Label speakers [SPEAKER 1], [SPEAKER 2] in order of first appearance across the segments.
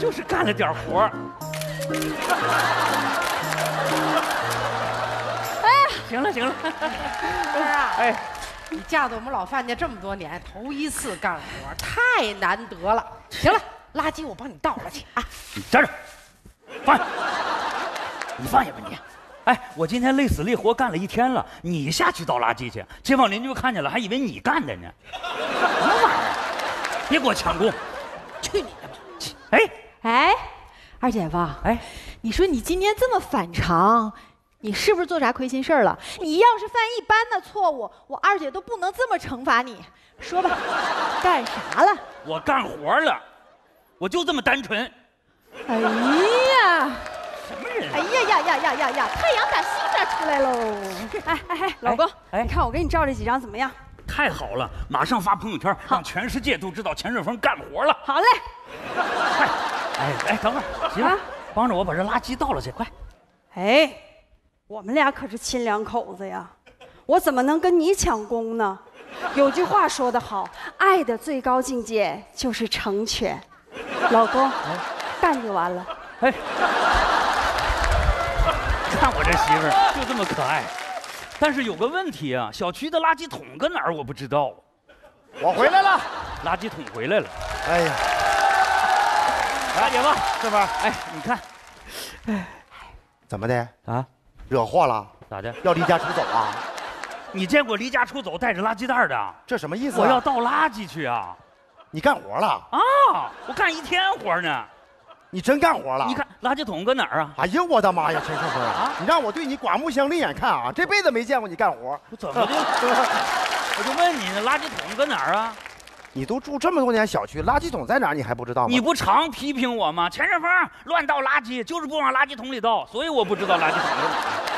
[SPEAKER 1] 就是干了点活。
[SPEAKER 2] 哎呀，
[SPEAKER 1] 行了行了，
[SPEAKER 3] 儿啊，
[SPEAKER 1] 哎，
[SPEAKER 3] 你嫁到我们老范家这么多年，头一次干活，太难得了。行了，垃圾我帮你倒了去啊。
[SPEAKER 1] 你站着，放下，你放下吧你。哎，我今天累死累活干了一天了，你下去倒垃圾去，街坊邻居看见了还以为你干的呢。什么玩意儿？别给我抢功！
[SPEAKER 3] 去你的吧！
[SPEAKER 1] 哎
[SPEAKER 2] 哎，二姐夫，
[SPEAKER 1] 哎，
[SPEAKER 2] 你说你今天这么反常，你是不是做啥亏心事儿了？你要是犯一般的错误，我二姐都不能这么惩罚你。说吧，干啥了？
[SPEAKER 1] 我干活了，我就这么单纯。
[SPEAKER 2] 哎呀！
[SPEAKER 1] 什么人？
[SPEAKER 2] 哎呀！太阳打西边出来喽！哎，老公，
[SPEAKER 1] 哎
[SPEAKER 2] 你看我给你照这几张怎么样？
[SPEAKER 1] 太好了，马上发朋友圈，让全世界都知道钱顺风干活了。
[SPEAKER 2] 好嘞。
[SPEAKER 1] 快，哎，等会儿，媳妇，帮着我把这垃圾倒了去，快。
[SPEAKER 4] 哎，我们俩可是亲两口子呀，我怎么能跟你抢功呢？有句话说得好，爱的最高境界就是成全。老公，干就完了。
[SPEAKER 1] 哎，看我这媳妇儿就这么可爱，但是有个问题啊，小区的垃圾桶搁哪儿我不知道。
[SPEAKER 5] 我回来了，
[SPEAKER 1] 垃圾桶回来了。
[SPEAKER 5] 哎呀，
[SPEAKER 1] 大姐夫，
[SPEAKER 5] 这边，
[SPEAKER 1] 哎，你看，
[SPEAKER 5] 怎么的
[SPEAKER 1] 啊？
[SPEAKER 5] 惹祸了？
[SPEAKER 1] 咋的？
[SPEAKER 5] 要离家出走啊？
[SPEAKER 1] 你见过离家出走带着垃圾袋的？
[SPEAKER 5] 这什么意思啊？
[SPEAKER 1] 我要倒垃圾去啊！
[SPEAKER 5] 你干活了
[SPEAKER 1] 啊，我干一天活呢。
[SPEAKER 5] 你真干活了？
[SPEAKER 1] 你看垃圾桶搁哪儿啊？
[SPEAKER 5] 哎呀，我的妈呀，陈胜峰啊！你让我对你刮目相另眼看啊！这辈子没见过你干活。
[SPEAKER 1] 我怎么的？我就问你，垃圾桶搁哪儿啊？
[SPEAKER 5] 你都住这么多年小区，垃圾桶在哪儿你还不知道吗？
[SPEAKER 1] 你不常批评我吗？钱顺风乱倒垃圾，就是不往垃圾桶里倒，所以我不知道垃圾桶搁哪儿。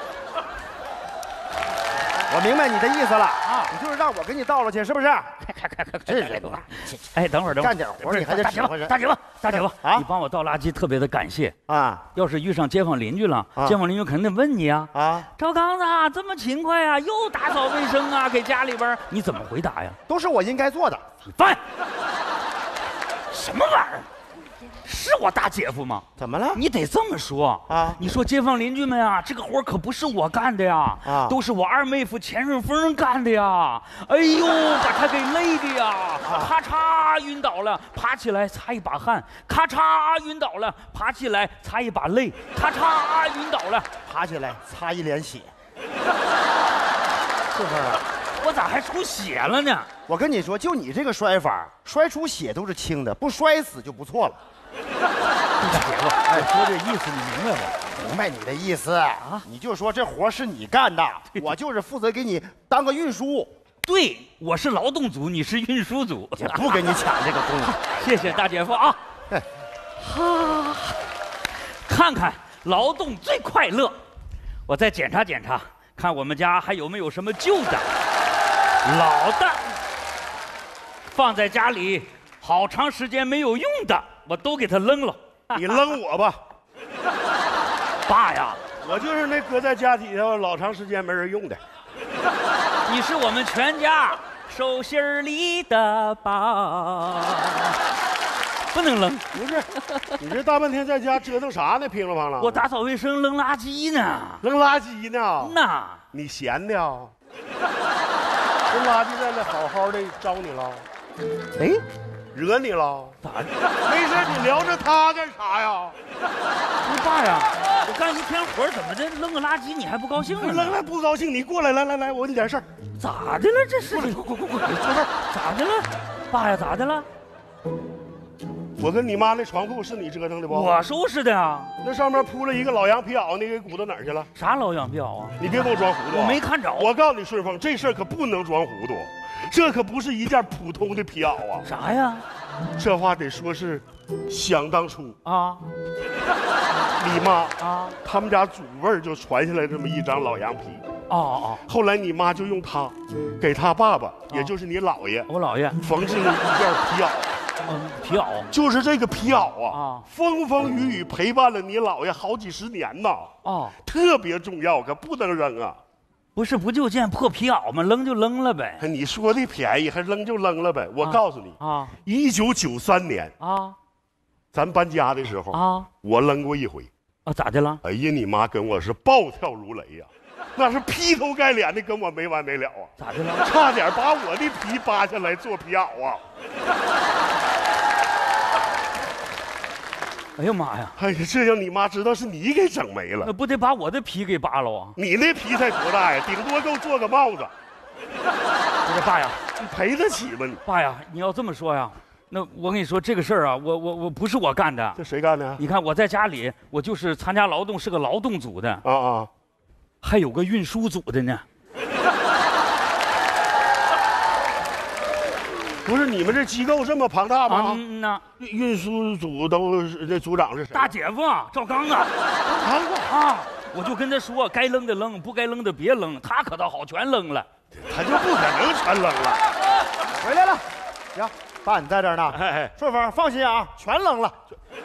[SPEAKER 5] 我明白你的意思了啊！你就是让我给你倒了去，是不是？
[SPEAKER 1] 快！
[SPEAKER 5] 这人吧，
[SPEAKER 1] 哎，等会儿，
[SPEAKER 5] 干点活你还得
[SPEAKER 1] 大姐夫
[SPEAKER 5] 啊！
[SPEAKER 1] 你帮我倒垃圾，特别的感谢
[SPEAKER 5] 啊！
[SPEAKER 1] 要是遇上街坊邻居了，街坊邻居肯定问你啊啊！赵刚子这么勤快啊，又打扫卫生啊，给家里边，你怎么回答呀？
[SPEAKER 5] 都是我应该做的。
[SPEAKER 1] 你饭什么玩意儿？是我大姐夫吗？
[SPEAKER 5] 怎么了？
[SPEAKER 1] 你得这么说
[SPEAKER 5] 啊！
[SPEAKER 1] 你说街坊邻居们啊，这个活可不是我干的呀，啊，都是我二妹夫钱顺风干的呀。哎呦，把他给累的呀，咔嚓晕倒了，爬起来擦一把汗，咔嚓晕倒了，爬起来擦一把泪，咔嚓晕倒了，
[SPEAKER 5] 爬起来擦一脸血。
[SPEAKER 1] 是不是？我咋还出血了呢？
[SPEAKER 5] 我跟你说，就你这个摔法，摔出血都是轻的，不摔死就不错了。
[SPEAKER 1] 大姐夫，哎，说这意思你明白不？
[SPEAKER 5] 明白你的意思啊，你就说这活是你干的，我就是负责给你当个运输。
[SPEAKER 1] 对，我是劳动组，你是运输组，
[SPEAKER 5] 也不跟你抢这个功。
[SPEAKER 1] 谢谢大姐夫啊！哈，看看劳动最快乐。我再检查检查，看我们家还有没有什么旧的、老的，放在家里好长时间没有用的，我都给它扔了。
[SPEAKER 6] 你扔我吧，
[SPEAKER 1] 爸呀，
[SPEAKER 6] 我就是那搁在家底下老长时间没人用的。
[SPEAKER 1] 你是我们全家手心里的宝，不能扔。
[SPEAKER 6] 不是，你这大半天在家折腾啥呢？乒了乓啷。
[SPEAKER 1] 我打扫卫生扔垃圾呢。
[SPEAKER 6] 扔垃圾呢？
[SPEAKER 1] 那
[SPEAKER 6] 你闲的啊？这垃圾在那好好的招你了？
[SPEAKER 5] 哎，
[SPEAKER 6] 惹你了？
[SPEAKER 1] 咋的？
[SPEAKER 6] 没事，你聊着他干啥呀？
[SPEAKER 1] 你爸呀，我干一天活怎么的，扔个垃圾你还不高兴了？
[SPEAKER 6] 扔了不高兴，你过来，来，我问你点事儿。
[SPEAKER 1] 咋的了？这是快，坐这儿。咋的了？爸呀，咋的了？
[SPEAKER 6] 我跟你妈那床铺是你折腾的不？
[SPEAKER 1] 我收拾的呀。
[SPEAKER 6] 那上面铺了一个老羊皮袄，你给鼓捣哪儿去了？
[SPEAKER 1] 啥老羊皮袄啊？
[SPEAKER 6] 你别给我装糊涂。
[SPEAKER 1] 我没看着。
[SPEAKER 6] 我告诉你，顺丰，这事儿可不能装糊涂，这可不是一件普通的皮袄啊。
[SPEAKER 1] 啥呀？
[SPEAKER 6] 这话得说是想当初
[SPEAKER 1] 啊，
[SPEAKER 6] 你妈啊，他们家祖辈儿就传下来这么一张老羊皮。
[SPEAKER 1] 哦，
[SPEAKER 6] 后来你妈就用它给他爸爸，也就是你姥爷，
[SPEAKER 1] 我姥爷
[SPEAKER 6] 缝制了一件皮袄。
[SPEAKER 1] 皮袄
[SPEAKER 6] 就是这个皮袄啊，风风雨雨陪伴了你姥爷好几十年呐。哦，特别重要，可不能扔啊。
[SPEAKER 1] 不是，不就件破皮袄吗？扔就扔了呗。
[SPEAKER 6] 你说的便宜，还扔就扔了呗。我告诉你啊，1993年啊， 咱搬家的时候
[SPEAKER 1] 啊，
[SPEAKER 6] 我扔过一回。
[SPEAKER 1] 啊，咋的了？
[SPEAKER 6] 哎呀，你妈跟我是暴跳如雷呀，那是劈头盖脸的跟我没完没了啊！
[SPEAKER 1] 咋的了？
[SPEAKER 6] 差点把我的皮扒下来做皮袄啊！
[SPEAKER 1] 哎呀妈呀！
[SPEAKER 6] 哎呀，这让你妈知道是你给整没了，
[SPEAKER 1] 那不得把我的皮给扒了啊？
[SPEAKER 6] 你那皮才多大呀？顶多够做个帽子。
[SPEAKER 1] 不是爸呀，
[SPEAKER 6] 你赔得起吗你？
[SPEAKER 1] 爸呀，你要这么说呀，那我跟你说这个事儿啊，我不是我干的。
[SPEAKER 6] 这谁干的？
[SPEAKER 1] 你看我在家里，我就是参加劳动，是个劳动组的
[SPEAKER 6] 啊，
[SPEAKER 1] 还有个运输组的呢。
[SPEAKER 6] 不是你们这机构这么庞大吗？
[SPEAKER 1] 嗯呐，
[SPEAKER 6] 运输组都是那组长是谁？
[SPEAKER 1] 大姐夫啊，赵刚啊。啊，我就跟他说，该扔的扔，不该扔的别扔。他可倒好，全扔了。
[SPEAKER 6] 他就不可能全扔了。
[SPEAKER 5] 回来了，行，爸你在这儿呢。
[SPEAKER 6] 哎，
[SPEAKER 5] 顺风放心啊，全扔了。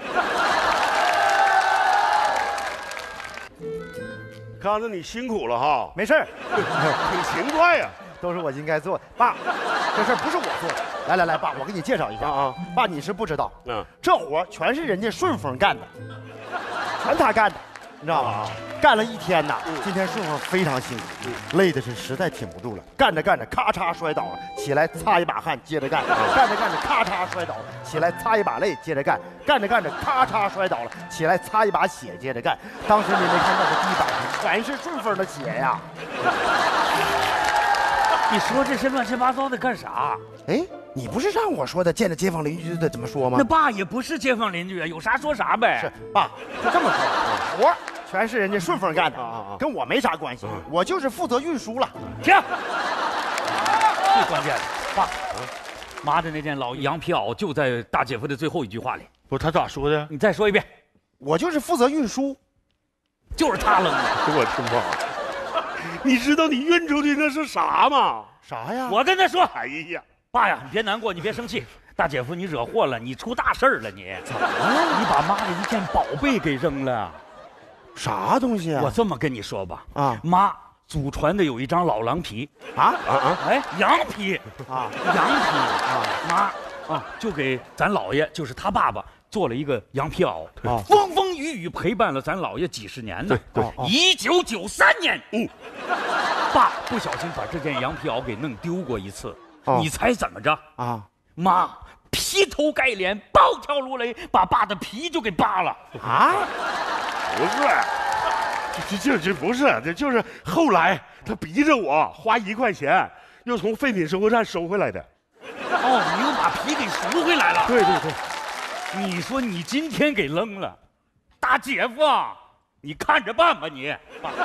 [SPEAKER 6] 刚子你辛苦了哈，
[SPEAKER 5] 没事儿，
[SPEAKER 6] 挺勤快呀。
[SPEAKER 5] 都是我应该做的。爸，这事儿不是我做的。来，爸，我给你介绍一下
[SPEAKER 6] 啊。
[SPEAKER 5] 爸，你是不知道，
[SPEAKER 6] 这
[SPEAKER 5] 活全是人家顺风干的，全他干的，你知道吗？干了一天呐。今天顺风非常辛苦，累的是实在挺不住了。干着干着，咔嚓摔倒了，起来擦一把汗，接着干。干着干着，咔嚓摔倒了，起来擦一把泪，接着干。干着干着，咔嚓摔倒了，起来擦一把血，接着干。当时你没看到这地板上全是顺风的血呀。
[SPEAKER 1] 你说这些乱七八糟的干啥？
[SPEAKER 5] 哎，你不是让我说的，见着街坊邻居的怎么说吗？
[SPEAKER 1] 那爸也不是街坊邻居啊，有啥说啥呗。
[SPEAKER 5] 是爸，就这么说，活全是人家顺风干的，跟我没啥关系，我就是负责运输了。
[SPEAKER 1] 停！最关键的，爸，妈的那件老羊皮袄就在大姐夫的最后一句话里。
[SPEAKER 6] 不是他咋说的？
[SPEAKER 1] 你再说一遍。
[SPEAKER 5] 我就是负责运输，
[SPEAKER 1] 就是他扔的。
[SPEAKER 6] 我听不好。你知道你运出去那是啥吗？
[SPEAKER 5] 啥呀？
[SPEAKER 1] 我跟他说，
[SPEAKER 6] 哎呀，
[SPEAKER 1] 爸呀，你别难过，你别生气，大姐夫你惹祸了，你出大事儿了，你怎么了？你把妈的一件宝贝给扔了。
[SPEAKER 5] 啥东西啊？
[SPEAKER 1] 我这么跟你说吧，妈祖传的有一张老狼皮哎，羊皮羊皮妈就给咱姥爷，就是他爸爸做了一个羊皮袄，风风雨雨陪伴了咱姥爷几十年呢。
[SPEAKER 6] 对
[SPEAKER 1] 1993年，爸不小心把这件羊皮袄给弄丢过一次，你猜怎么着啊？妈劈头盖脸，暴跳如雷，把爸的皮就给扒了啊！
[SPEAKER 6] 不是，这不是，这就是后来他逼着我花1块钱，又从废品收购站收回来的。
[SPEAKER 1] 哦，你又把皮给赎回来了？
[SPEAKER 6] 对。
[SPEAKER 1] 你说你今天给扔了，大姐夫啊，你看着办吧你。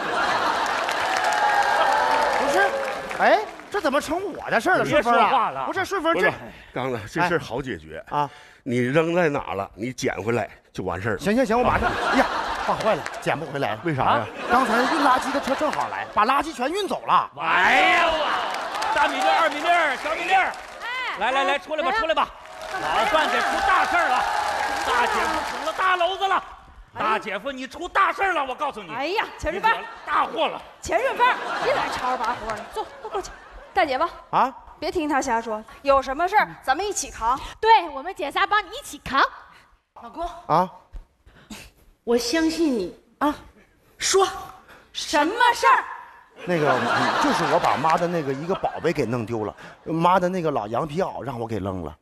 [SPEAKER 5] 不是，哎，这怎么成我的事儿了？顺风
[SPEAKER 1] 了，
[SPEAKER 5] 不是顺风这。
[SPEAKER 6] 刚子，这事好解决啊！你扔在哪了，你捡回来就完事儿了。
[SPEAKER 5] 行，我马上。哎呀，爸坏了，捡不回来了。
[SPEAKER 6] 为啥呀？
[SPEAKER 5] 刚才运垃圾的车正好来，把垃圾全运走了。
[SPEAKER 1] 哎呀我，大米粒儿、二米粒儿、小米粒儿，来，出来吧！老范得出大事儿了，大姐夫成了大篓子了。大姐夫，你出大事了！我告诉你。
[SPEAKER 4] 哎呀，钱顺风，
[SPEAKER 1] 大祸了！
[SPEAKER 4] 钱顺风，别来吵着把活了，坐，都过去。大姐夫
[SPEAKER 5] 啊，
[SPEAKER 4] 别听他瞎说，有什么事儿咱们一起扛。
[SPEAKER 2] 对，我们姐仨帮你一起扛。
[SPEAKER 3] 老公
[SPEAKER 5] 啊，
[SPEAKER 3] 我相信你啊，说
[SPEAKER 4] 什么事儿？
[SPEAKER 5] 那个就是我把妈的那个一个宝贝给弄丢了，妈的那个老羊皮袄让我给扔了。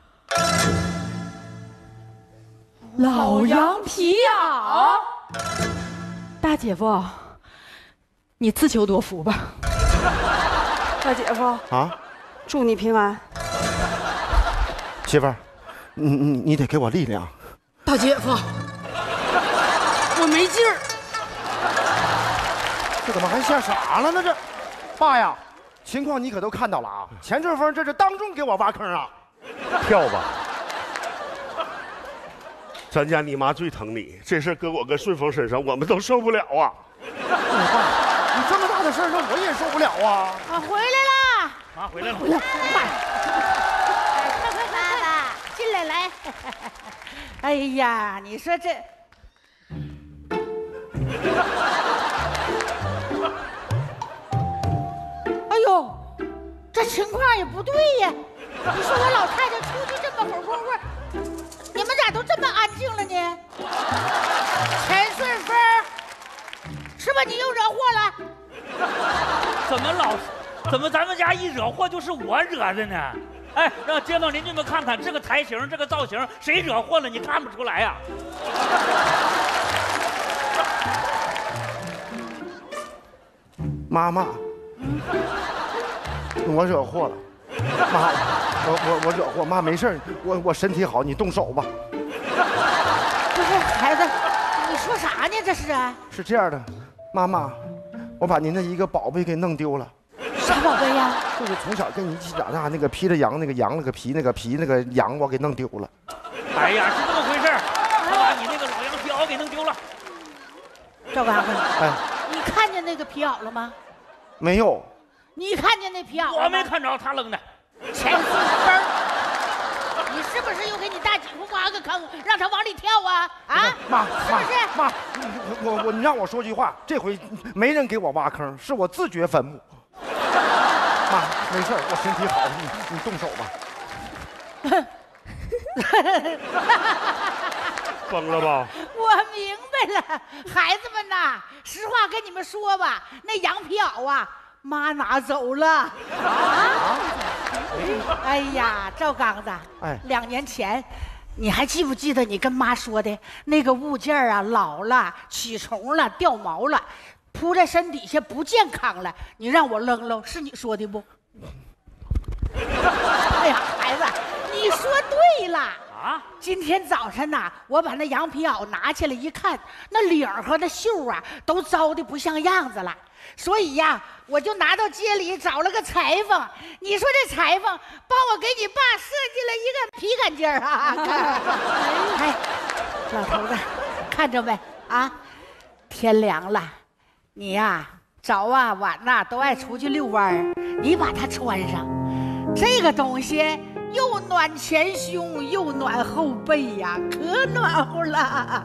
[SPEAKER 2] 老羊皮袄，大姐夫，你自求多福吧。
[SPEAKER 4] 大姐夫
[SPEAKER 5] 啊，
[SPEAKER 4] 祝你平安。
[SPEAKER 5] 媳妇儿，你得给我力量。
[SPEAKER 3] 大姐夫，我没劲儿。
[SPEAKER 5] 这怎么还吓傻了呢？这，爸呀，情况你可都看到了啊！钱顺风这是当众给我挖坑啊！
[SPEAKER 6] 跳吧，咱家你妈最疼你，这事搁我跟顺风身上，我们都受不了啊！
[SPEAKER 5] 爸，你这么大的事儿，那我也受不了啊！
[SPEAKER 2] 啊，回来啦！
[SPEAKER 1] 妈回来了，
[SPEAKER 2] 快，爸爸进来来。
[SPEAKER 7] 哎呀，你说这。哎呦，这情况也不对呀！你说我老太太出去这么会儿功夫，你们咋都这么安静了呢？陈顺风，是吧？你又惹祸了？
[SPEAKER 1] 怎么咱们家一惹祸就是我惹的呢？哎，让街坊邻居们看看这个台型，这个造型，谁惹祸了？你看不出来呀？
[SPEAKER 5] 妈，我惹祸了，妈，我惹祸，妈没事儿，我身体好，你动手吧。
[SPEAKER 7] 不是孩子，你说啥呢？这是？
[SPEAKER 5] 是这样的，妈，我把您的一个宝贝给弄丢了。
[SPEAKER 7] 啥宝贝呀？
[SPEAKER 5] 就是从小跟你一起长大那个披着羊那个羊那个皮那个羊，我给弄丢了。
[SPEAKER 1] 哎呀，是这么回事儿，他把你那个老羊皮袄给弄丢了。
[SPEAKER 7] 赵刚子，
[SPEAKER 5] 哎，
[SPEAKER 7] 你看见那个皮袄了吗？
[SPEAKER 5] 没有。
[SPEAKER 7] 你看见那皮袄了吗？
[SPEAKER 1] 我没看着，他扔的。
[SPEAKER 7] 钱顺风，你是不是又给你大姐夫挖个坑，让他往里跳啊？啊，
[SPEAKER 5] 妈，
[SPEAKER 7] 是不是？
[SPEAKER 5] 妈，你让我说句话，这回没人给我挖坑，是我自掘坟墓。妈，没事，我身体好，你动手吧。
[SPEAKER 6] 疯了吧？
[SPEAKER 7] 我明白了，孩子们呐，实话跟你们说吧，那羊皮袄啊，妈拿走了。啊！哎呀，赵刚子，
[SPEAKER 5] 哎
[SPEAKER 7] 2年前，你还记不记得你跟妈说的那个物件啊，老了、起虫了、掉毛了，铺在身底下不健康了，你让我扔了，是你说的不？哎呀，孩子，你说对了。
[SPEAKER 1] 啊！
[SPEAKER 7] 今天早晨呐，我把那羊皮袄拿起来一看，那领和那袖啊都糟的不像样子了。所以呀，我就拿到街里找了个裁缝。你说这裁缝帮我给你爸设计了一个皮坎肩儿啊！哎，老头子，看着没啊？天凉了，你呀早啊晚呐都爱出去遛弯儿，你把它穿上，这个东西。又暖前胸又暖后背呀，可暖和了。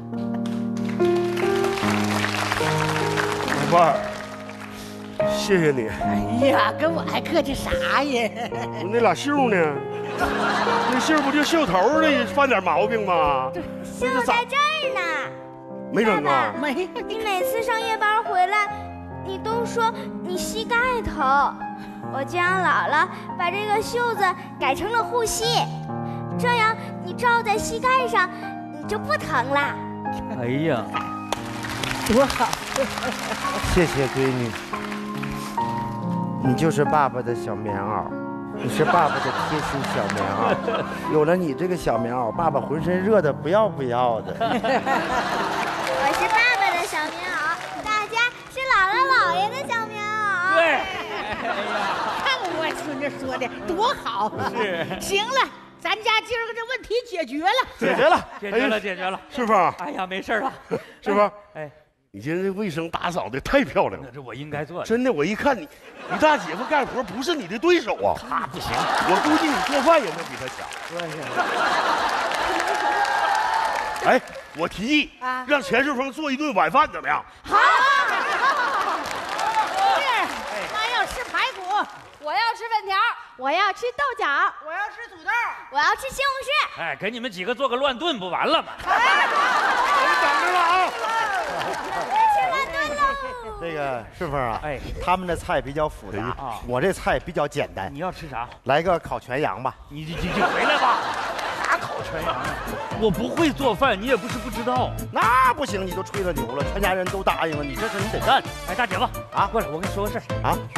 [SPEAKER 6] 老伴儿，谢谢你。
[SPEAKER 7] 哎呀，跟我还客气啥呀？
[SPEAKER 6] 那俩袖呢？那袖不就袖头的犯点毛病吗？
[SPEAKER 8] 袖在这儿呢。
[SPEAKER 6] 没扔啊？
[SPEAKER 7] 没。
[SPEAKER 8] 你每次上夜班回来，你都说你膝盖疼。我就让姥姥把这个袖子改成了护膝，这样你罩在膝盖上，你就不疼了。
[SPEAKER 1] 哎呀，
[SPEAKER 7] 多好！
[SPEAKER 5] 谢谢闺女，你就是爸爸的小棉袄，你是爸爸的贴心小棉袄。有了你这个小棉袄，爸爸浑身热的不要不要的。
[SPEAKER 8] 我是爸爸的小棉袄，大家是姥姥姥爷的小棉袄。
[SPEAKER 1] 对。
[SPEAKER 7] 看我孙子说的多好啊！
[SPEAKER 1] 是。
[SPEAKER 7] 行了，咱家今儿个这问题解决了。
[SPEAKER 1] 解决了。
[SPEAKER 6] 师傅，
[SPEAKER 1] 哎呀，没事了。
[SPEAKER 6] 师傅，
[SPEAKER 1] 哎，
[SPEAKER 6] 你今天这卫生打扫的太漂亮了。
[SPEAKER 1] 那是我应该做的。
[SPEAKER 6] 真的，我一看你大姐夫干活不是你的对手啊。
[SPEAKER 1] 他不行，
[SPEAKER 6] 我估计你做饭也能比他强。
[SPEAKER 1] 对。
[SPEAKER 6] 哎，我提议让钱顺风做一顿晚饭，怎么样？
[SPEAKER 7] 好。妈要吃排骨，
[SPEAKER 4] 我要吃粉条，
[SPEAKER 2] 我要吃豆角，
[SPEAKER 7] 我要吃土豆，
[SPEAKER 8] 我要吃西红柿。
[SPEAKER 1] 哎，给你们几个做个乱炖不完了吗？
[SPEAKER 6] 我等着了啊！
[SPEAKER 8] 吃乱炖喽。
[SPEAKER 5] 这个顺风啊，
[SPEAKER 1] 哎，
[SPEAKER 5] 他们的菜比较复杂
[SPEAKER 1] 啊，
[SPEAKER 5] 我这菜比较简单。
[SPEAKER 1] 你要吃啥？
[SPEAKER 5] 来个烤全羊吧。
[SPEAKER 1] 你回来吧。啥烤全羊啊？我不会做饭，你也不是不知道。
[SPEAKER 5] 那不行，你都吹了牛了，全家人都答应了，你这事你得干。
[SPEAKER 1] 哎，大姐夫啊，过来，我跟你说个事儿
[SPEAKER 5] 啊，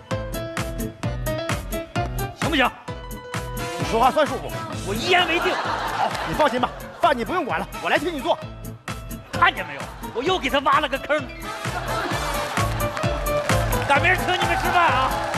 [SPEAKER 1] 行不行？
[SPEAKER 5] 你说话算数不？
[SPEAKER 1] 我一言为定。
[SPEAKER 5] 好，你放心吧，饭你不用管了，我来替你做。
[SPEAKER 1] 看见没有？我又给他挖了个坑。赶明儿请你们吃饭啊！